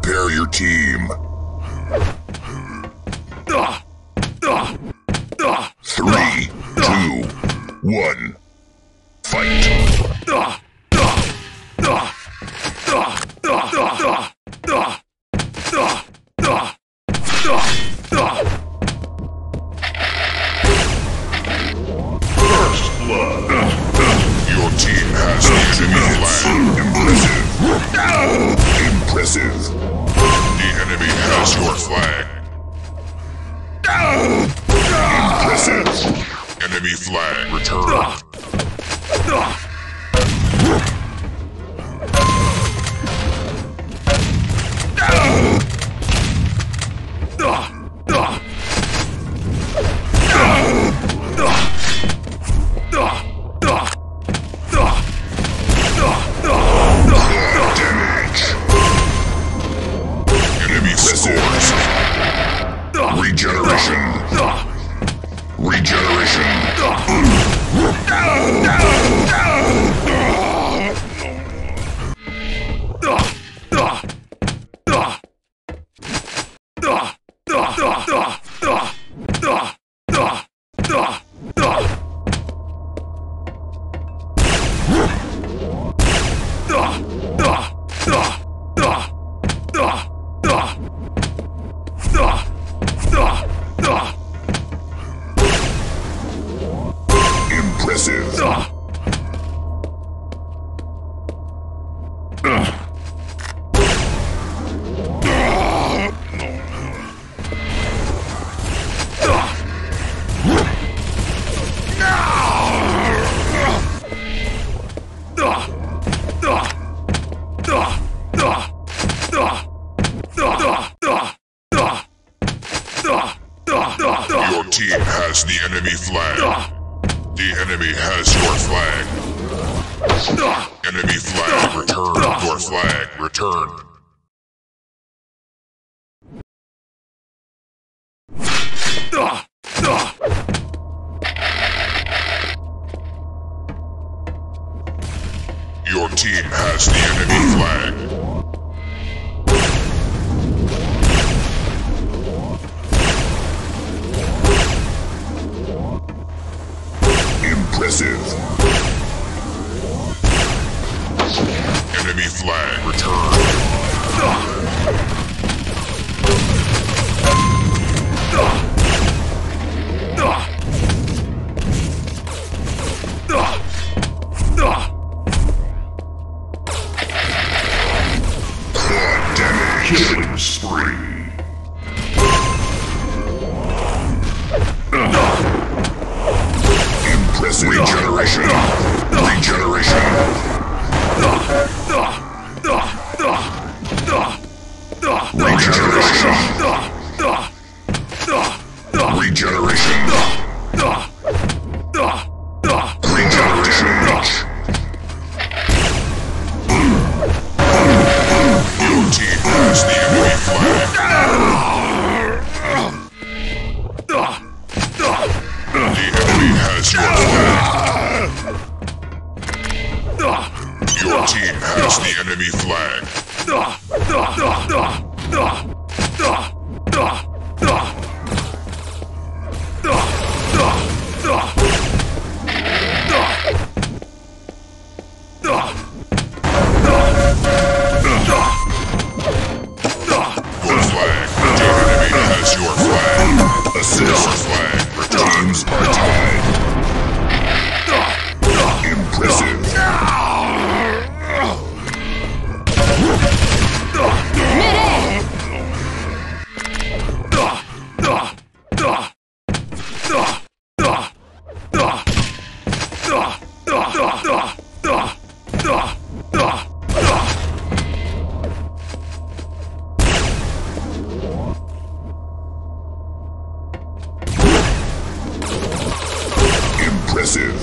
Prepare your team. 3, 2, 1. Fight. First blood. Your team has the enemy flag. Impressive. The enemy has your flag. Impressive. Enemy flag returned. Regeneration. Regeneration. Impressive. Your team has the enemy flag. The enemy has your flag. Enemy flag returned. Your flag returned. Your team has the enemy flag. Impressive. Enemy flag returned. Quad damage. Killing spree. Impressive. Regeneration. Regeneration. Regeneration. Regeneration. Regeneration. Your team has the enemy flag. The enemy has your flag. Your team has the enemy flag. Your flag. The enemy has your flag. Assist flag. Teams are tied. Impressive. Impressive.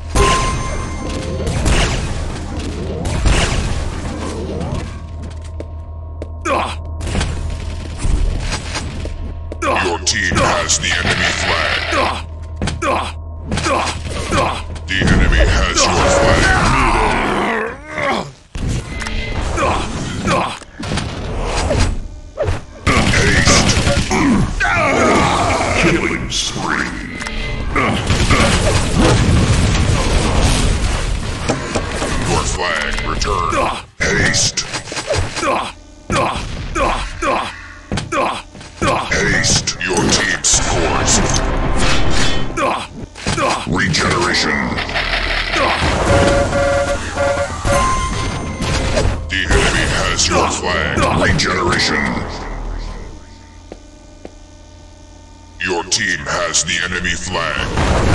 Your team has the enemy flag. The enemy has your flag. has your flag. Regeneration. Your team has the enemy flag.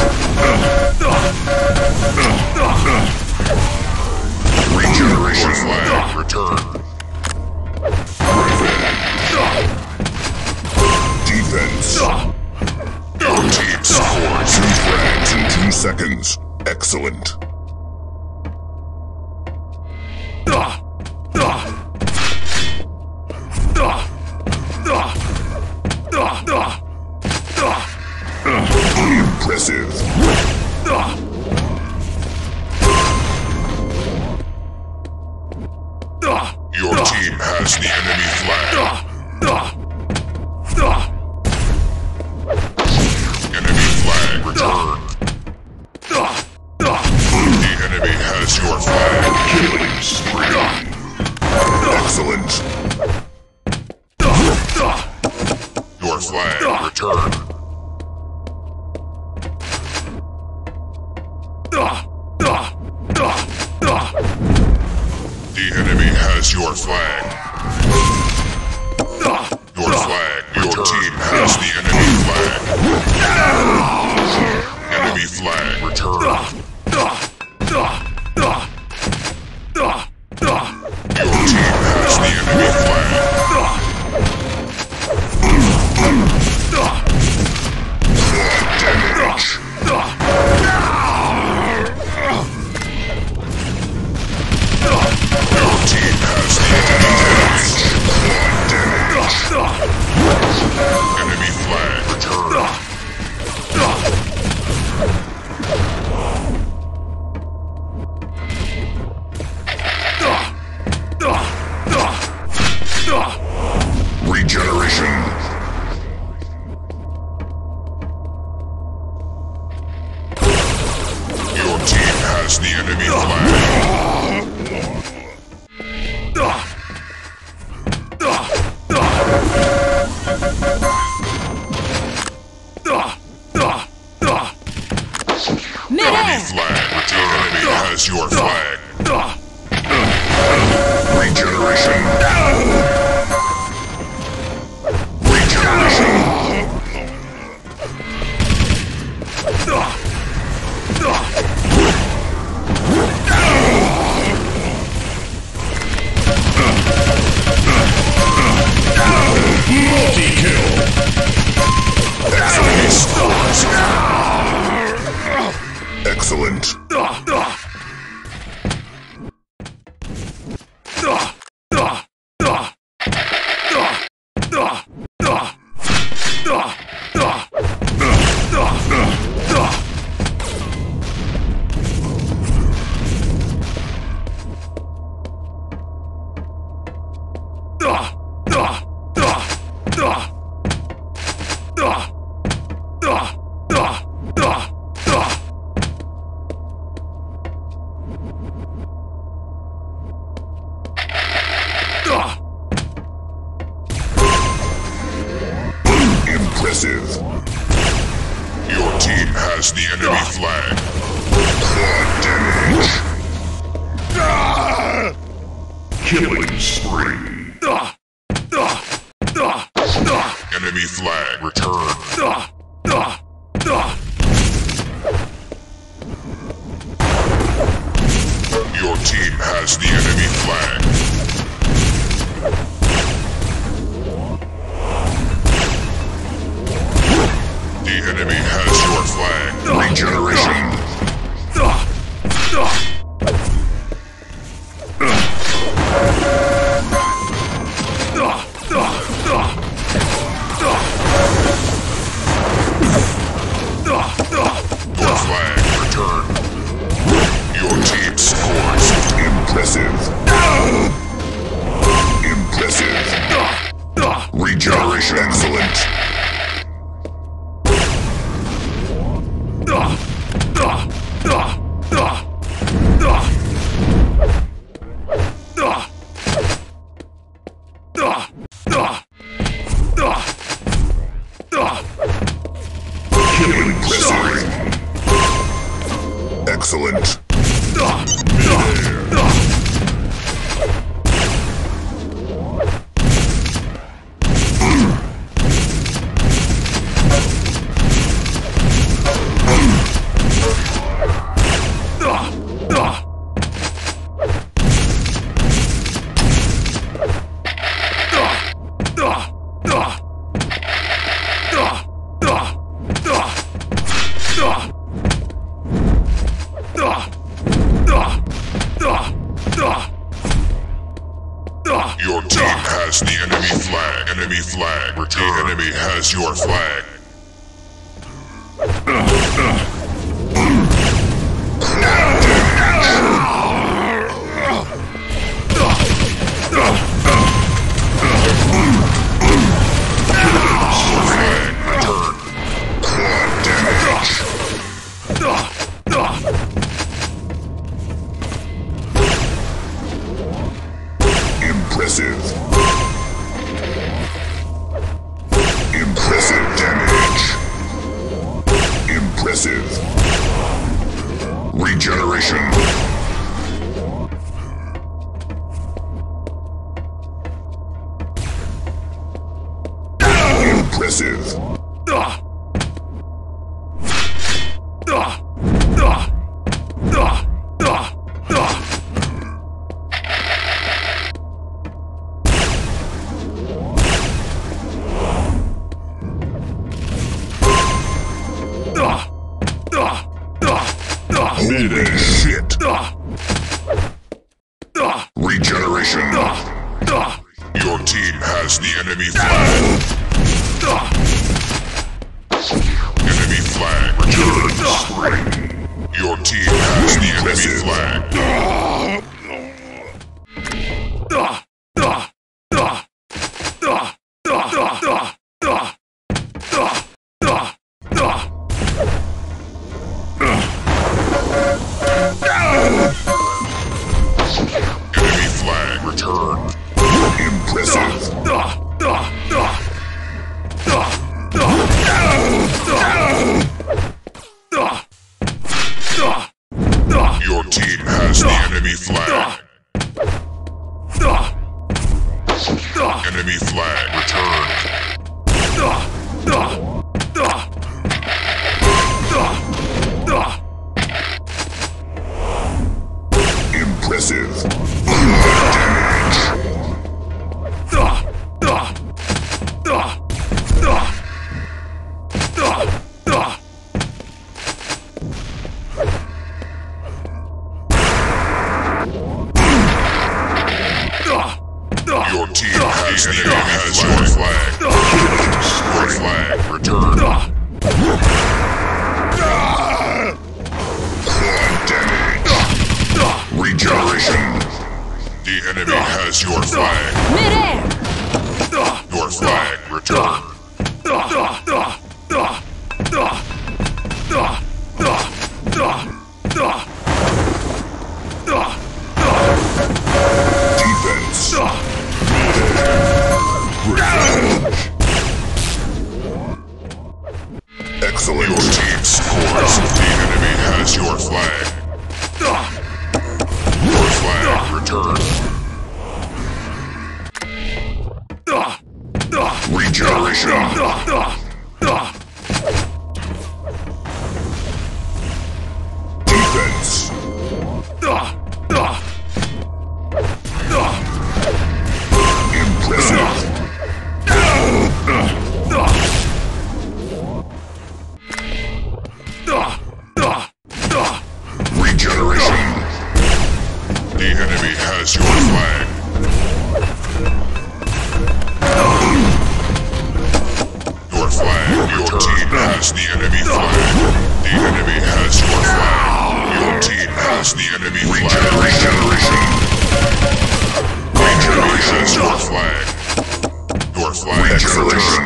Regeneration flag returned. Defense. Your team scores 2 frags in 2 seconds. Excellent. Impressive. Your team has the enemy flag. Enemy flag returned. The enemy has your flag. Killing spree. Excellent. Your flag returned. The enemy has your flag. Your flag. Your team has the enemy flag. Enemy flag returned. Your team has the enemy flag. Damage. Your team has the enemy flag returned. Regeneration. Your team has the enemy flag. Enemy flag. The enemy has your flag. Regeneration. Regeneration. Multi-kill. Excellent scores. Excellent. Impressive. Your team has the enemy flag. Damage. Killing spree. Enemy flag returned. Your team has the enemy flag. The enemy has your flag. Regeneration. Your flag returned. Your team scores. Impressive. Impressive. Regeneration. Excellent. Excellent. has the enemy flag. Enemy flag. Return. The enemy has your flag. Impressive. Impressive damage. Impressive. Regeneration. Impressive. Holy shit! Regeneration. Your team has the enemy flag. Enemy flag returned. Your team has the enemy flag. Enemy flag returned. Impressive. Your team has the enemy flag. Enemy flag returned. Impressive. Damage. Your team has the enemy has your flag. Your flag returned. Damage. Regeneration. The enemy has your flag. Mid-air! Your flag returned. Defense. Excellent. Your team scores. The enemy has your flag. Your flag returned. Regeneration. Defense. Impressive. Regeneration. The enemy has your flag. Your flag. Your team has the enemy flag. The enemy has your flag. Your team has the enemy flag. Regeneration. Regeneration has your flag. Your flag. Regeneration.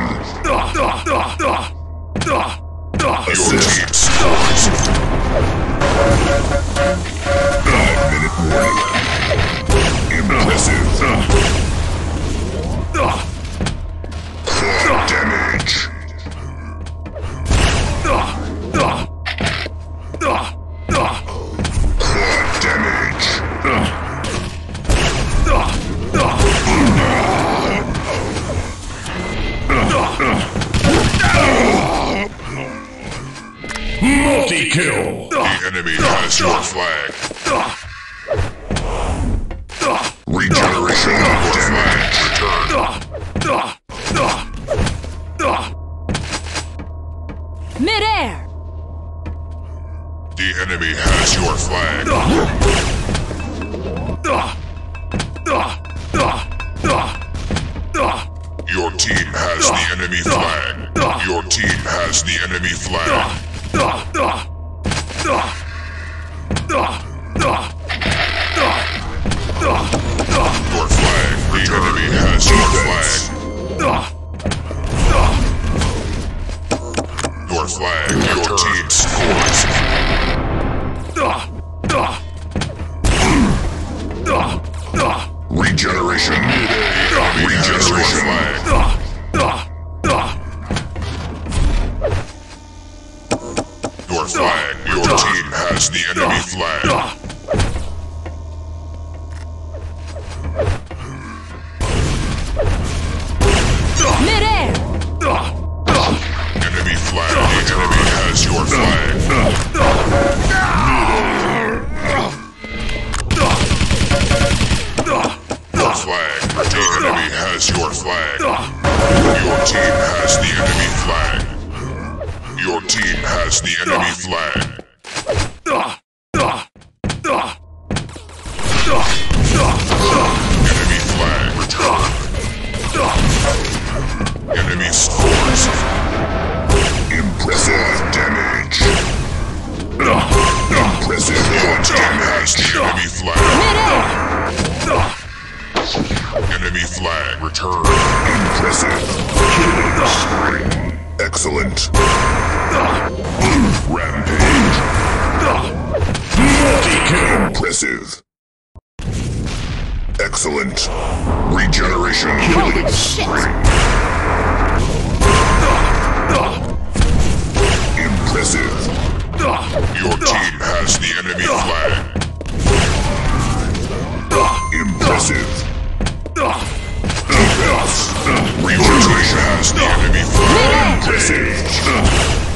Your team scores. 5-minute warning. Impressive. Quad damage. Quad damage. Multi-kill! The enemy has your flag. Regeneration. Your flag returned. Mid-air! The enemy has your flag. team has the enemy flag. Your team has the enemy flag. Your flag. The enemy has your flag. Your flag. Your team scores. Regeneration. Regeneration. Your flag. Your team has the enemy flag. Mid-air! Enemy flag. The enemy has your flag. Your flag. The enemy has your flag. Your team has the enemy flag. Your team has the enemy flag. Enemy flag return. Enemy scores. Impressive damage. Impressive. Your team has the enemy flag. Enemy flag return. Impressive. Excellent. Rampage. Multi-kill. Impressive. Excellent. Regeneration. Holy shit! Impressive. Your team has the enemy flag. Impressive. Defense. Your team has the enemy flag. Impressive.